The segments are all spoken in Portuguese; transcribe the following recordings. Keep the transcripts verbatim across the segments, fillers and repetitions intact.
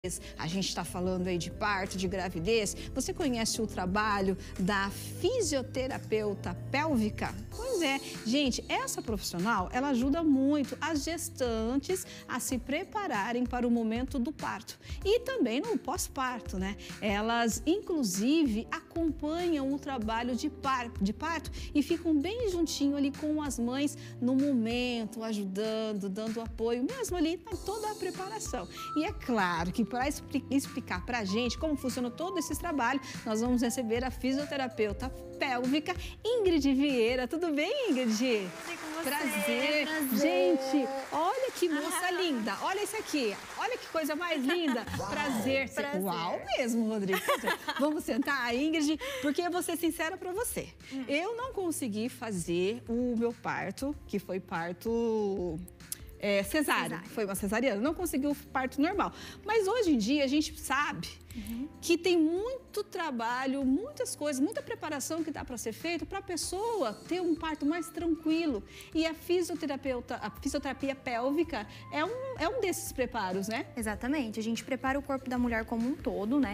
A gente está falando aí de parto, de gravidez. Você conhece o trabalho da fisioterapeuta pélvica? Pois é, gente, essa profissional, ela ajuda muito as gestantes a se prepararem para o momento do parto e também no pós-parto, né? Elas, inclusive, acompanham o trabalho de parto, de parto e ficam bem juntinho ali com as mães no momento, ajudando, dando apoio, mesmo ali em toda a preparação. E é claro que para explicar para a gente como funciona todo esse trabalho, nós vamos receber a fisioterapeuta pélvica Ingrid Vieira. Tudo bem, Ingrid? Sim, com você. Prazer. Prazer. Gente, olha que moça linda. Olha isso aqui. Olha que coisa mais linda. Uau. Prazer. Prazer. Uau mesmo, Rodrigo. Vamos sentar, Ingrid, porque eu vou ser sincera para você. Hum. Eu não consegui fazer o meu parto, que foi parto... É, cesárea. cesárea, foi uma cesariana, não conseguiu parto normal. Mas hoje em dia a gente sabe uhum. que tem muito trabalho, muitas coisas, muita preparação que dá para ser feito para a pessoa ter um parto mais tranquilo. E a fisioterapeuta, a fisioterapia pélvica é um, é um desses preparos, né? Exatamente, a gente prepara o corpo da mulher como um todo, né?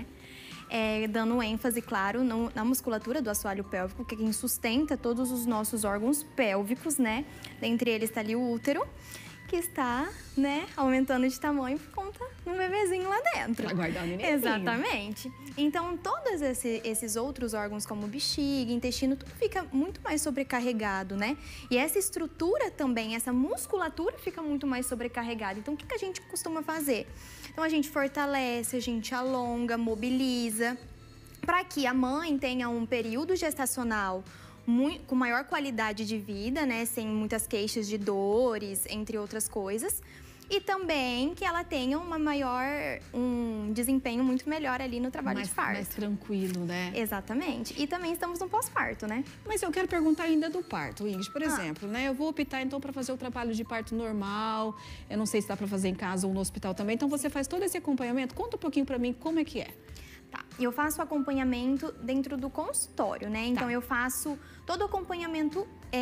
É, dando ênfase, claro, no, na musculatura do assoalho pélvico, que é quem sustenta todos os nossos órgãos pélvicos, né? Dentre eles está ali o útero, que está, né, aumentando de tamanho por conta de um bebezinho lá dentro. Pra guardar o nenenzinho. Exatamente. Então, todos esse, esses outros órgãos, como bexiga, intestino, tudo fica muito mais sobrecarregado, né? E essa estrutura também, essa musculatura fica muito mais sobrecarregada. Então, o que, que a gente costuma fazer? Então, a gente fortalece, a gente alonga, mobiliza, para que a mãe tenha um período gestacional Muito, com maior qualidade de vida, né? Sem muitas queixas de dores, entre outras coisas. E também que ela tenha uma maior, um desempenho muito melhor ali no trabalho mais, de parto. Mais tranquilo, né? Exatamente. E também estamos no pós-parto, né? Mas eu quero perguntar ainda do parto, Ingrid. Por exemplo, ah. né? Eu vou optar então para fazer o trabalho de parto normal. Eu não sei se dá para fazer em casa ou no hospital também. Então você faz todo esse acompanhamento. Conta um pouquinho para mim como é que é. Tá, eu faço acompanhamento dentro do consultório, né? Então, tá. eu faço todo o acompanhamento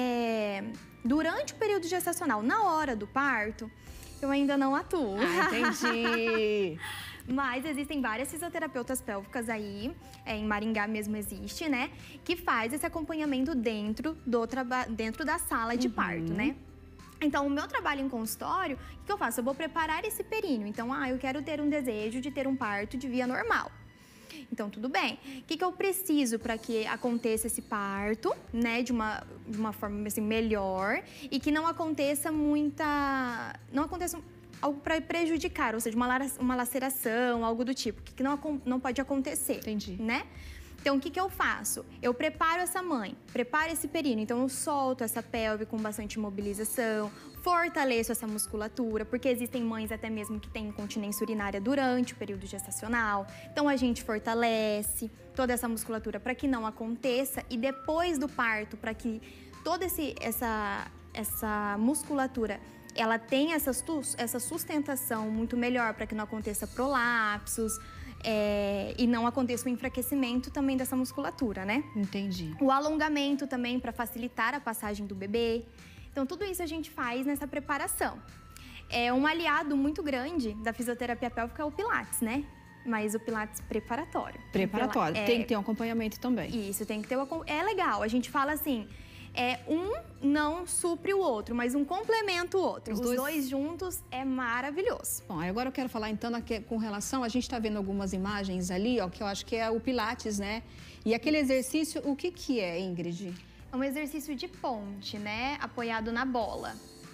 é, durante o período gestacional. Na hora do parto, eu ainda não atuo. Ah, entendi! Mas existem várias fisioterapeutas pélvicas aí, é, em Maringá mesmo existe, né? Que faz esse acompanhamento dentro, do traba... dentro da sala de uhum. parto, né? Então, o meu trabalho em consultório, o que eu faço? Eu vou preparar esse períneo. Então, ah, eu quero ter um desejo de ter um parto de via normal. Então, tudo bem. O que, que eu preciso para que aconteça esse parto, né, de uma, de uma forma assim, melhor e que não aconteça muita... Não aconteça algo para prejudicar, ou seja, uma, uma laceração, algo do tipo, que não, não pode acontecer. Entendi. Né? Então, o que, que eu faço? Eu preparo essa mãe, preparo esse períneo. Então, eu solto essa pelve com bastante mobilização, fortaleço essa musculatura, porque existem mães até mesmo que têm incontinência urinária durante o período gestacional. Então, a gente fortalece toda essa musculatura para que não aconteça. E depois do parto, para que toda esse, essa, essa musculatura ela tenha essa, essa sustentação muito melhor, para que não aconteça prolapsos, É, e não aconteça o enfraquecimento também dessa musculatura, né? Entendi. O alongamento também para facilitar a passagem do bebê. Então, tudo isso a gente faz nessa preparação. É um aliado muito grande da fisioterapia pélvica é o Pilates, né? Mas o Pilates preparatório. Preparatório. É, tem que ter um acompanhamento também. Isso, tem que ter o... É legal, a gente fala assim... É, um não supre o outro, mas um complementa o outro. Os, Os dois... dois juntos é maravilhoso. Bom, agora eu quero falar então aqui, com relação... A gente está vendo algumas imagens ali, ó, que eu acho que é o Pilates, né? E aquele exercício, o que que é, Ingrid? É um exercício de ponte, né? Apoiado na bola.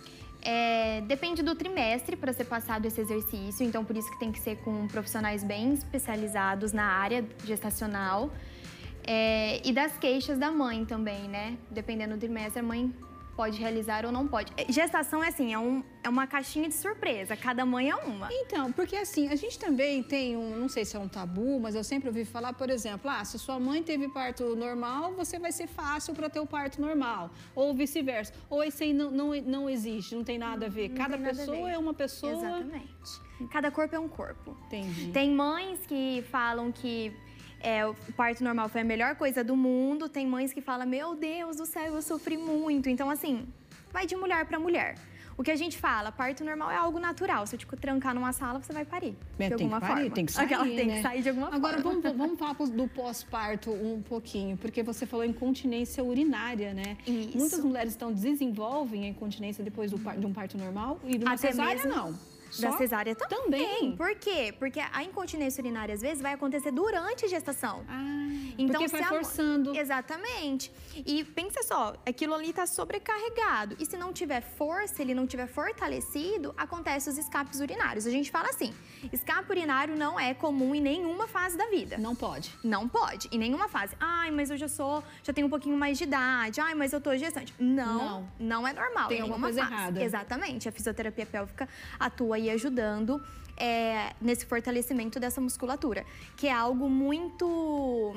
É, depende do trimestre para ser passado esse exercício, então por isso que tem que ser com profissionais bem especializados na área gestacional. É, e das queixas da mãe também, né? Dependendo do trimestre, a mãe pode realizar ou não pode. Gestação é assim, é, um, é uma caixinha de surpresa, cada mãe é uma. Então, porque assim, a gente também tem um, não sei se é um tabu, mas eu sempre ouvi falar, por exemplo, ah, se sua mãe teve parto normal, você vai ser fácil para ter o parto normal, ou vice-versa. Ou esse aí não, não, não existe, não tem nada a ver. Não cada pessoa é uma pessoa... Exatamente. Cada corpo é um corpo. Entendi. Tem mães que falam que É, o parto normal foi a melhor coisa do mundo. Tem mães que falam, meu Deus do céu, eu sofri muito. Então, assim, vai de mulher para mulher. O que a gente fala, parto normal é algo natural. Se eu te trancar numa sala, você vai parir. É, de tem alguma que parir, forma. tem que sair, Aquela, tem né? que sair de alguma Agora, forma. Agora, vamos, vamos falar do pós-parto um pouquinho, porque você falou incontinência urinária, né? Isso. Muitas mulheres então desenvolvem a incontinência depois do, de um parto normal e de uma Até cesárea, mesmo não. Da Só? cesárea também. Também. Por quê? Porque a incontinência urinária, às vezes, vai acontecer durante a gestação. Ah, então, porque vai se a... forçando. Exatamente. E pensa só, aquilo ali está sobrecarregado. E se não tiver força, ele não tiver fortalecido, acontece os escapes urinários. A gente fala assim, escape urinário não é comum em nenhuma fase da vida. Não pode. Não pode, em nenhuma fase. Ai, mas eu já sou, já tenho um pouquinho mais de idade. Ai, mas eu tô gestante. Não, não, não é normal. Tem em alguma coisa fase. errada. Exatamente. A fisioterapia pélvica atua aí ajudando é, nesse fortalecimento dessa musculatura, que é algo muito,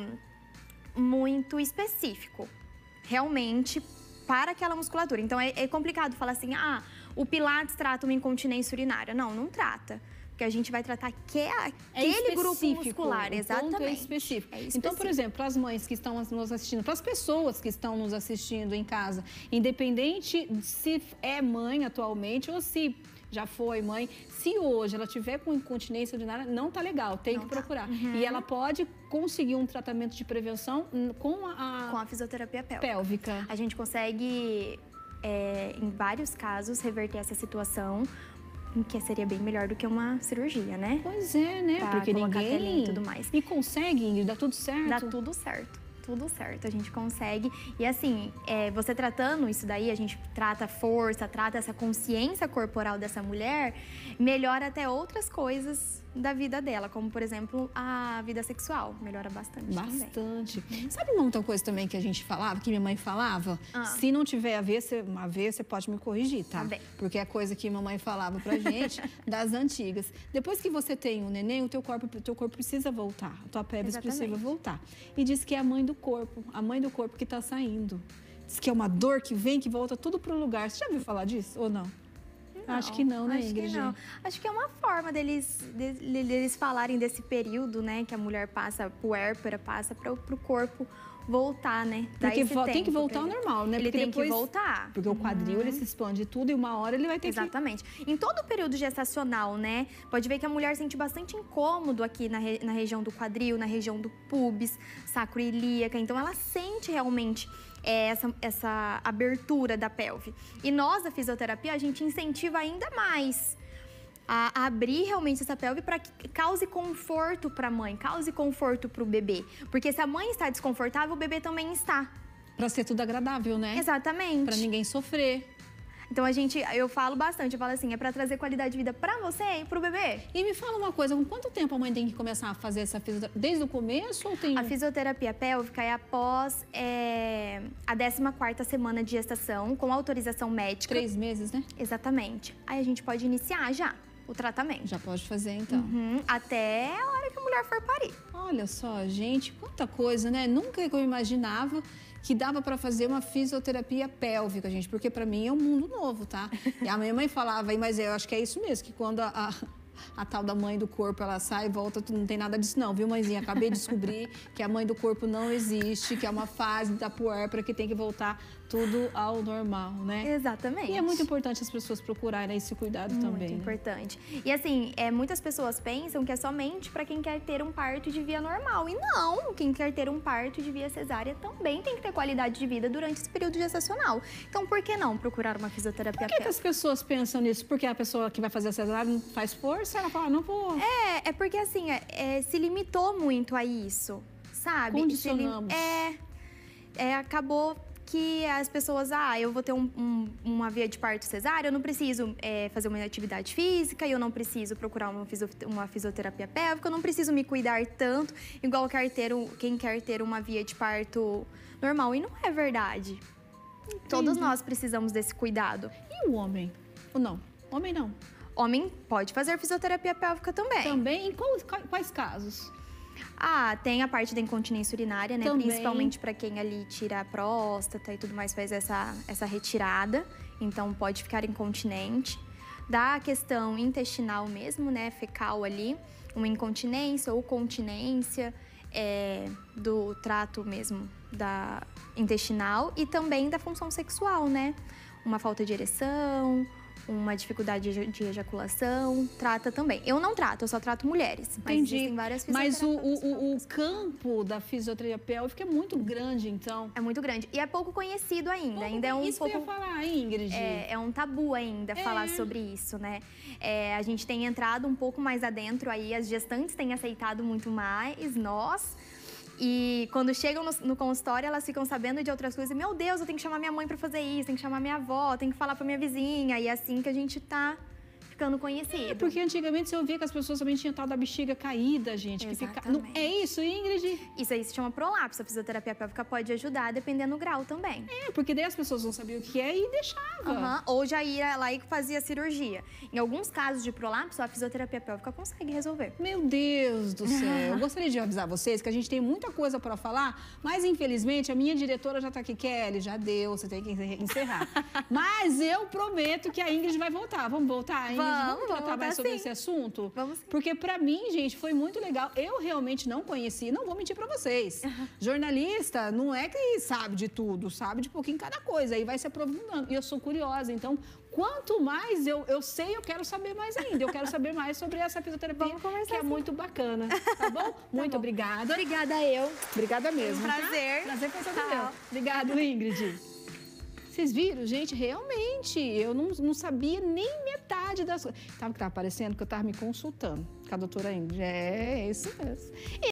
muito específico, realmente, para aquela musculatura. Então, é, é complicado falar assim, ah, o Pilates trata uma incontinência urinária. Não, não trata. Porque a gente vai tratar que, aquele é grupo muscular, o exatamente. Ponto é específico. É específico. Então, por exemplo, para as mães que estão nos assistindo, para as pessoas que estão nos assistindo em casa, independente se é mãe atualmente ou se já foi mãe, se hoje ela tiver com incontinência urinária, não tá legal, tem não que tá. procurar. Uhum. E ela pode conseguir um tratamento de prevenção com a, com a fisioterapia pélvica. pélvica. A gente consegue, é, em vários casos, reverter essa situação, que seria bem melhor do que uma cirurgia, né? Pois é, né? Pra Porque colocar ninguém... telinho e tudo mais. E consegue, Ingrid, dá tudo certo? Dá tudo certo. Tudo certo, a gente consegue. E assim, é, você tratando isso daí, a gente trata a força, trata essa consciência corporal dessa mulher, melhora até outras coisas da vida dela, como, por exemplo, a vida sexual. Melhora bastante Bastante. também. Sabe uma outra coisa também que a gente falava, que minha mãe falava? Ah. Se não tiver a ver, você, uma vez, você pode me corrigir, tá? Tá bem. Porque é coisa que mamãe falava pra gente, das antigas. Depois que você tem um neném, o teu corpo, o teu corpo precisa voltar. A tua pelvis precisa voltar. E diz que é a mãe do corpo, a mãe do corpo que tá saindo. Diz que é uma dor que vem, que volta tudo pro lugar. Você já ouviu falar disso ou não? Não, acho que não, né, acho Ingrid? Que não. Acho que é uma forma deles, deles, deles falarem desse período, né, que a mulher passa, puérpera, passa para o corpo voltar, né? Porque tem que voltar ao normal, né? Ele porque tem depois, que voltar. Porque o quadril, uhum. ele se expande tudo e uma hora ele vai ter Exatamente. que... Exatamente. Em todo o período gestacional, né? Pode ver que a mulher sente bastante incômodo aqui na, re, na região do quadril, na região do pubis, sacroiliaca. Então, ela sente realmente... É essa, essa abertura da pelve. E nós, da fisioterapia, a gente incentiva ainda mais a, a abrir realmente essa pelve para que cause conforto para a mãe, cause conforto para o bebê. Porque se a mãe está desconfortável, o bebê também está. Para ser tudo agradável, né? Exatamente. Para ninguém sofrer. Então, a gente, eu falo bastante, eu falo assim, é para trazer qualidade de vida para você e para o bebê. E me fala uma coisa, com quanto tempo a mãe tem que começar a fazer essa fisioterapia? Desde o começo ou tem... A fisioterapia pélvica é após é, a décima quarta semana de gestação, com autorização médica. Três meses, né? Exatamente. Aí a gente pode iniciar já o tratamento. Já pode fazer, então. Uhum, até a hora que a mulher for parir. Olha só, gente, quanta coisa, né? Nunca que eu imaginava que dava para fazer uma fisioterapia pélvica, gente, porque para mim é um mundo novo, tá? E a minha mãe falava, mas eu acho que é isso mesmo, que quando a, a, a tal da mãe do corpo, ela sai e volta, não tem nada disso não, viu, mãezinha? Acabei de descobrir que a mãe do corpo não existe, que é uma fase da puérpera que tem que voltar tudo ao normal, né? Exatamente. E é muito importante as pessoas procurarem esse cuidado muito também. Muito importante. Né? E assim, é, muitas pessoas pensam que é somente para quem quer ter um parto de via normal. E não, quem quer ter um parto de via cesárea também tem que ter qualidade de vida durante esse período gestacional. Então, por que não procurar uma fisioterapia? Por que, que as pessoas pensam nisso? Porque a pessoa que vai fazer a cesárea não faz força, ela fala, não vou. É, é porque assim, é, é, se limitou muito a isso, sabe? Condicionamos. É, é, acabou que as pessoas, ah, eu vou ter um, um, uma via de parto cesárea, eu não preciso é, fazer uma atividade física, eu não preciso procurar uma, fisio, uma fisioterapia pélvica, eu não preciso me cuidar tanto, igual quer ter um, quem quer ter uma via de parto normal. E não é verdade. Entendi. Todos nós precisamos desse cuidado. E o homem? Ou não? Homem não. Homem pode fazer fisioterapia pélvica também. Também? Em quais, quais casos? Ah, tem a parte da incontinência urinária, né? Também. Principalmente para quem ali tira a próstata e tudo mais, faz essa, essa retirada. Então, pode ficar incontinente. Da questão intestinal mesmo, né? Fecal ali, uma incontinência ou continência é, do trato mesmo da intestinal e também da função sexual, né? Uma falta de ereção, uma dificuldade de de ejaculação, trata também. Eu não trato, eu só trato mulheres. Mas Entendi. existem várias Mas o, fisioterapeutas o, o, o pélvicas. campo da fisioterapia pélvica é muito grande, então. É muito grande. E é pouco conhecido ainda. Pouco- ainda é um isso pouco. que eu ia falar, Ingrid. É, é um tabu ainda É. falar sobre isso, né? É, a gente tem entrado um pouco mais adentro aí, as gestantes têm aceitado muito mais, nós. E quando chegam no, no consultório, elas ficam sabendo de outras coisas. Meu Deus, eu tenho que chamar minha mãe pra fazer isso, tenho que chamar minha avó, tenho que falar pra minha vizinha. E é assim que a gente tá ficando conhecido. É porque antigamente você ouvia que as pessoas também tinham tal da bexiga caída, gente. Que fica... Não, Exatamente. é isso, Ingrid? Isso aí se chama prolapso. A fisioterapia pélvica pode ajudar, dependendo do grau também. É, porque daí as pessoas não sabiam o que é e deixavam. Aham. Ou já ia lá e fazia cirurgia. Em alguns casos de prolapso, a fisioterapia pélvica consegue resolver. Meu Deus do céu. Eu gostaria de avisar vocês que a gente tem muita coisa para falar, mas infelizmente a minha diretora já tá aqui. Kelly, já deu, você tem que encerrar. Mas eu prometo que a Ingrid vai voltar. Vamos voltar, Ingrid? Vamos, Vamos tratar vamos voltar mais sobre sim. esse assunto? Vamos sim. Porque para mim, gente, foi muito legal. Eu realmente não conheci, não vou mentir para vocês. Jornalista não é que sabe de tudo, sabe de pouquinho cada coisa. Aí vai se aprofundando. E eu sou curiosa, então quanto mais eu, eu sei, eu quero saber mais ainda. Eu quero saber mais sobre essa fisioterapia, Vamos conversar que é sim. muito bacana. Tá bom? Muito bom. obrigada. Obrigada eu. Obrigada mesmo. Foi um tá? prazer. Prazer foi todo Tchau. meu. Obrigada, Ingrid. Vocês viram, gente? Realmente, eu não, não sabia nem metade das coisas. Sabe o que estava parecendo? Que eu estava me consultando com a doutora Ingrid. É, é isso mesmo.